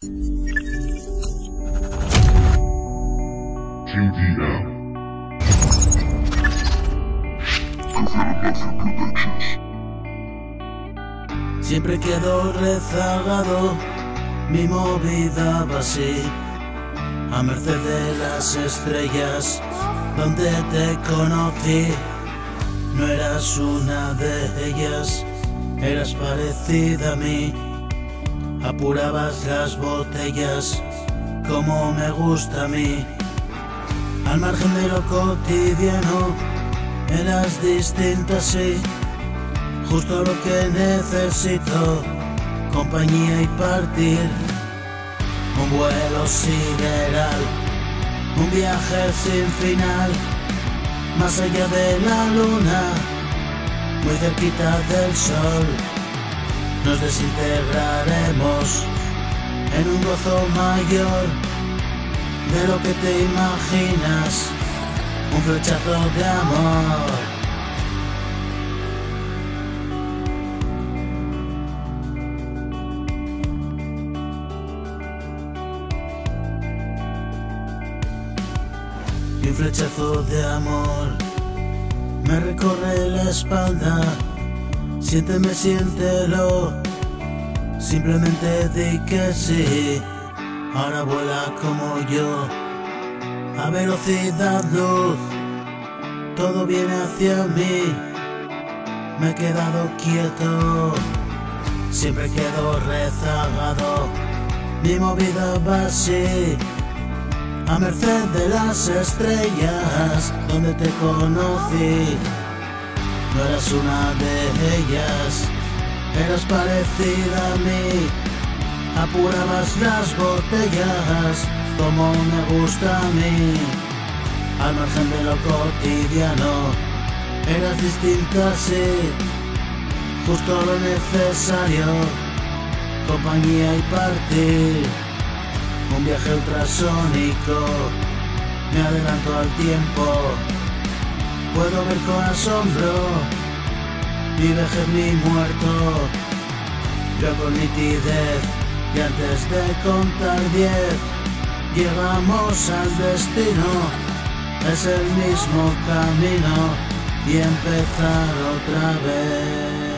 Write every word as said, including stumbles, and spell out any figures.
Q D M. Siempre quedo rezagado, mi movida va así, a merced de las estrellas donde te conocí. No eras una de ellas, eras parecida a mí. Apurabas las botellas como me gusta a mí. Al margen de lo cotidiano, eras distinta, sí. Justo lo que necesito, compañía y partir. Un vuelo sideral, un viaje sin final, más allá de la luna, muy cerquita del sol. Nos desintegraremos en un gozo mayor de lo que te imaginas, un flechazo de amor. Y un flechazo de amor me recorre la espalda. Siénteme, siéntelo, simplemente di que sí. Ahora vuela como yo, a velocidad luz, todo viene hacia mí. Me he quedado quieto, siempre quedo rezagado, mi movida va así, a merced de las estrellas donde te conocí. No eras una de ellas, eras parecida a mí. Apurabas las botellas como me gusta a mí. Al margen de lo cotidiano, eras distinta, sí. Justo lo necesario, compañía y partir. Un viaje ultrasónico, me adelanto al tiempo. Puedo ver con asombro mi vejez, mi muerto. Yo con nitidez, y antes de contar diez, llegamos al destino. Es el mismo camino y empezar otra vez.